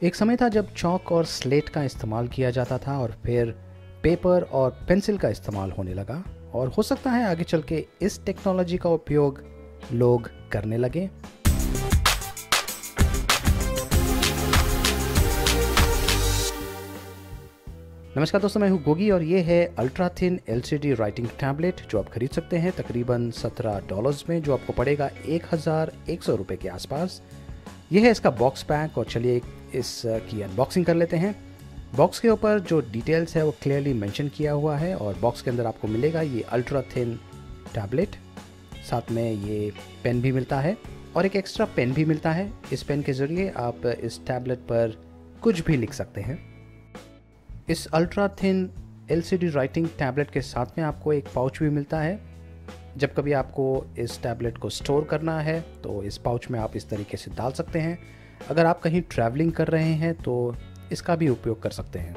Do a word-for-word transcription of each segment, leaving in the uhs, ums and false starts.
एक समय था जब चॉक और स्लेट का इस्तेमाल किया जाता था और फिर पेपर और पेंसिल का इस्तेमाल होने लगा, और हो सकता है आगे चल के इस टेक्नोलॉजी का उपयोग लोग करने लगे। नमस्कार दोस्तों, मैं हूँ गोगी और ये है ultra thin LCD writing tablet जो आप खरीद सकते हैं तकरीबन सत्रह डॉलर्स में, जो आपको पड़ेगा एक हज़ार एक सौ रुपये के आसपास। ये है इसका बॉक्स पैक और चलिए इसकी अनबॉक्सिंग कर लेते हैं। बॉक्स के ऊपर जो डिटेल्स है वो क्लियरली मेंशन किया हुआ है और बॉक्स के अंदर आपको मिलेगा ये अल्ट्रा थिन टैबलेट। साथ में ये पेन भी मिलता है और एक एक्स्ट्रा पेन भी मिलता है। इस पेन के ज़रिए आप इस टैबलेट पर कुछ भी लिख सकते हैं। इस ultra thin LCD writing tablet के साथ में आपको एक पाउच भी मिलता है। जब कभी आपको इस टैबलेट को स्टोर करना है तो इस पाउच में आप इस तरीके से डाल सकते हैं। अगर आप कहीं ट्रैवलिंग कर रहे हैं तो इसका भी उपयोग कर सकते हैं।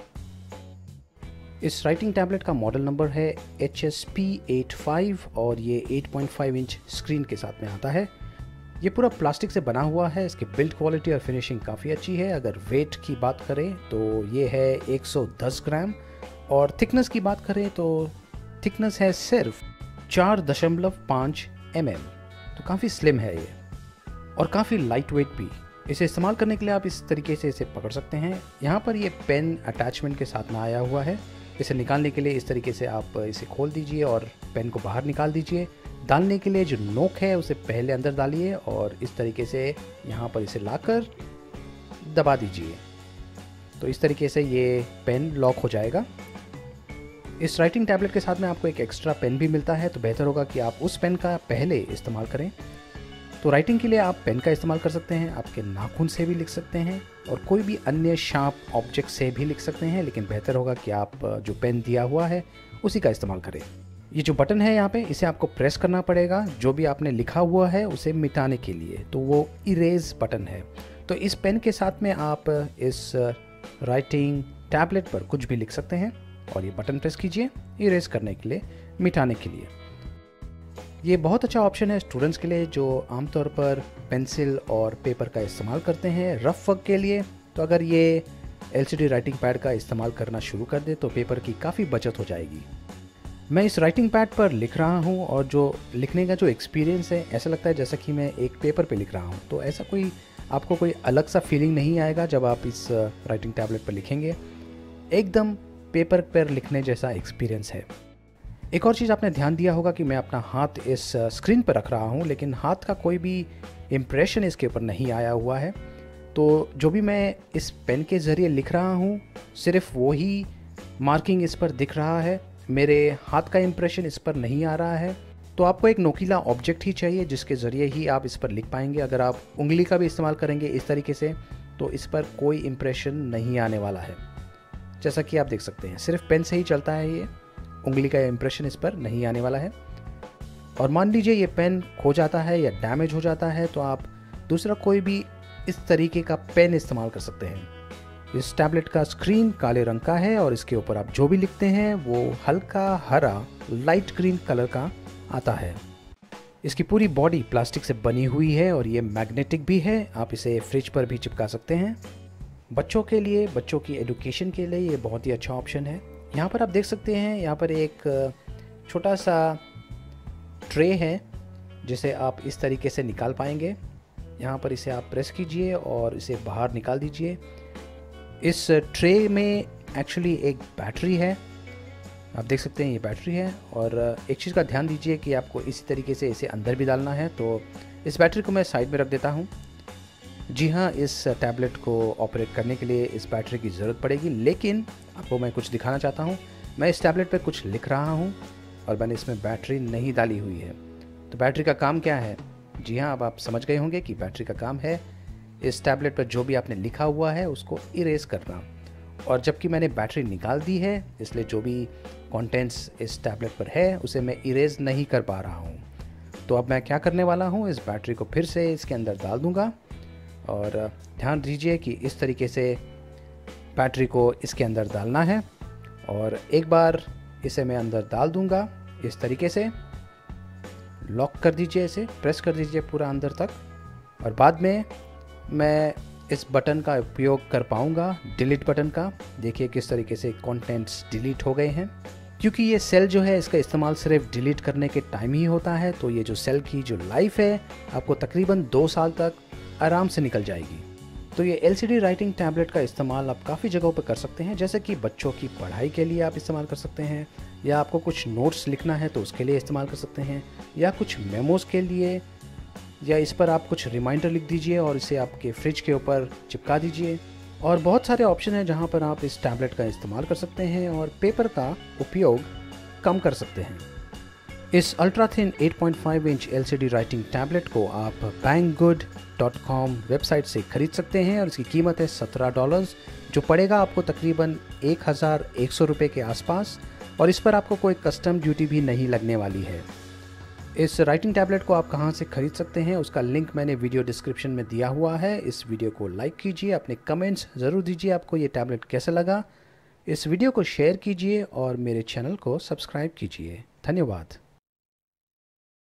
इस राइटिंग टैबलेट का मॉडल नंबर है H S P eight five और ये eight point five inch screen के साथ में आता है। ये पूरा प्लास्टिक से बना हुआ है। इसकी बिल्ड क्वालिटी और फिनिशिंग काफ़ी अच्छी है। अगर वेट की बात करें तो ये है एक सौ दस ग्राम और थिकनेस की बात करें तो थिकनेस है सिर्फ चार दशमलव पाँच एम एम, तो काफ़ी स्लिम है ये और काफ़ी लाइट वेट भी। इसे इस्तेमाल करने के लिए आप इस तरीके से इसे पकड़ सकते हैं। यहाँ पर ये पेन अटैचमेंट के साथ में आया हुआ है। इसे निकालने के लिए इस तरीके से आप इसे खोल दीजिए और पेन को बाहर निकाल दीजिए। डालने के लिए जो नोक है उसे पहले अंदर डालिए और इस तरीके से यहाँ पर इसे लाकर दबा दीजिए, तो इस तरीके से ये पेन लॉक हो जाएगा। इस राइटिंग टैबलेट के साथ में आपको एक एक्स्ट्रा पेन भी मिलता है, तो बेहतर होगा कि आप उस पेन का पहले इस्तेमाल करें। तो राइटिंग के लिए आप पेन का इस्तेमाल कर सकते हैं, आपके नाखून से भी लिख सकते हैं और कोई भी अन्य शार्प ऑब्जेक्ट से भी लिख सकते हैं, लेकिन बेहतर होगा कि आप जो पेन दिया हुआ है उसी का इस्तेमाल करें। ये जो बटन है यहाँ पे, इसे आपको प्रेस करना पड़ेगा जो भी आपने लिखा हुआ है उसे मिटाने के लिए, तो वो इरेज बटन है। तो इस पेन के साथ में आप इस राइटिंग टैबलेट पर कुछ भी लिख सकते हैं और ये बटन प्रेस कीजिए इरेज करने के लिए, मिटाने के लिए। ये बहुत अच्छा ऑप्शन है स्टूडेंट्स के लिए जो आमतौर पर पेंसिल और पेपर का इस्तेमाल करते हैं रफ वर्क के लिए। तो अगर ये एलसीडी राइटिंग पैड का इस्तेमाल करना शुरू कर दे तो पेपर की काफ़ी बचत हो जाएगी। मैं इस राइटिंग पैड पर लिख रहा हूँ और जो लिखने का जो एक्सपीरियंस है ऐसा लगता है जैसा कि मैं एक पेपर पे लिख रहा हूँ। तो ऐसा कोई आपको कोई अलग सा फीलिंग नहीं आएगा जब आप इस राइटिंग टैबलेट पर लिखेंगे। एकदम पेपर पर लिखने जैसा एक्सपीरियंस है। एक और चीज़ आपने ध्यान दिया होगा कि मैं अपना हाथ इस स्क्रीन पर रख रहा हूँ, लेकिन हाथ का कोई भी इम्प्रेशन इसके ऊपर नहीं आया हुआ है। तो जो भी मैं इस पेन के ज़रिए लिख रहा हूँ सिर्फ वो ही मार्किंग इस पर दिख रहा है, मेरे हाथ का इम्प्रेशन इस पर नहीं आ रहा है। तो आपको एक नोकीला ऑब्जेक्ट ही चाहिए जिसके ज़रिए ही आप इस पर लिख पाएंगे। अगर आप उंगली का भी इस्तेमाल करेंगे इस तरीके से तो इस पर कोई इम्प्रेशन नहीं आने वाला है। जैसा कि आप देख सकते हैं सिर्फ पेन से ही चलता है, ये उंगली का इम्प्रेशन इस पर नहीं आने वाला है। और मान लीजिए ये पेन खो जाता है या डैमेज हो जाता है तो आप दूसरा कोई भी इस तरीके का पेन इस्तेमाल कर सकते हैं। इस टैबलेट का स्क्रीन काले रंग का है और इसके ऊपर आप जो भी लिखते हैं वो हल्का हरा लाइट ग्रीन कलर का आता है। इसकी पूरी बॉडी प्लास्टिक से बनी हुई है और ये मैग्नेटिक भी है। आप इसे फ्रिज पर भी चिपका सकते हैं। बच्चों के लिए, बच्चों की एजुकेशन के लिए ये बहुत ही अच्छा ऑप्शन है। यहाँ पर आप देख सकते हैं यहाँ पर एक छोटा सा ट्रे है जिसे आप इस तरीके से निकाल पाएंगे। यहाँ पर इसे आप प्रेस कीजिए और इसे बाहर निकाल दीजिए। इस ट्रे में एक्चुअली एक बैटरी है, आप देख सकते हैं ये बैटरी है। और एक चीज़ का ध्यान दीजिए कि आपको इसी तरीके से इसे अंदर भी डालना है। तो इस बैटरी को मैं साइड में रख देता हूँ। जी हाँ, इस टैबलेट को ऑपरेट करने के लिए इस बैटरी की ज़रूरत पड़ेगी, लेकिन आपको मैं कुछ दिखाना चाहता हूँ। मैं इस टैबलेट पर कुछ लिख रहा हूँ और मैंने इसमें बैटरी नहीं डाली हुई है। तो बैटरी का काम क्या है? जी हाँ, अब आप समझ गए होंगे कि बैटरी का काम है इस टैबलेट पर जो भी आपने लिखा हुआ है उसको इरेज करना। और जबकि मैंने बैटरी निकाल दी है इसलिए जो भी कंटेंट्स इस टैबलेट पर है उसे मैं इरेज नहीं कर पा रहा हूँ। तो अब मैं क्या करने वाला हूँ, इस बैटरी को फिर से इसके अंदर डाल दूँगा और ध्यान दीजिए कि इस तरीके से बैटरी को इसके अंदर डालना है। और एक बार इसे मैं अंदर डाल दूँगा इस तरीके से, लॉक कर दीजिए, इसे प्रेस कर दीजिए पूरा अंदर तक। और बाद में मैं इस बटन का उपयोग कर पाऊंगा, डिलीट बटन का। देखिए किस तरीके से कंटेंट्स डिलीट हो गए हैं। क्योंकि ये सेल जो है इसका इस्तेमाल सिर्फ डिलीट करने के टाइम ही होता है, तो ये जो सेल की जो लाइफ है आपको तकरीबन दो साल तक आराम से निकल जाएगी। तो ये एलसीडी राइटिंग टैबलेट का इस्तेमाल आप काफ़ी जगहों पर कर सकते हैं, जैसे कि बच्चों की पढ़ाई के लिए आप इस्तेमाल कर सकते हैं, या आपको कुछ नोट्स लिखना है तो उसके लिए इस्तेमाल कर सकते हैं, या कुछ मेमोज़ के लिए, या इस पर आप कुछ रिमाइंडर लिख दीजिए और इसे आपके फ्रिज के ऊपर चिपका दीजिए। और बहुत सारे ऑप्शन हैं जहां पर आप इस टैबलेट का इस्तेमाल कर सकते हैं और पेपर का उपयोग कम कर सकते हैं। इस ultra thin eight point five inch LCD writing tablet को आप बैंगगुड डॉट कॉम वेबसाइट से खरीद सकते हैं और इसकी कीमत है सत्रह डॉलर्स, जो पड़ेगा आपको तकरीबन एक हज़ार एक सौ रुपये के आसपास, और इस पर आपको कोई कस्टम ड्यूटी भी नहीं लगने वाली है। इस राइटिंग टैबलेट को आप कहां से खरीद सकते हैं उसका लिंक मैंने वीडियो डिस्क्रिप्शन में दिया हुआ है। इस वीडियो को लाइक कीजिए, अपने कमेंट्स ज़रूर दीजिए आपको ये टैबलेट कैसा लगा। इस वीडियो को शेयर कीजिए और मेरे चैनल को सब्सक्राइब कीजिए। धन्यवाद।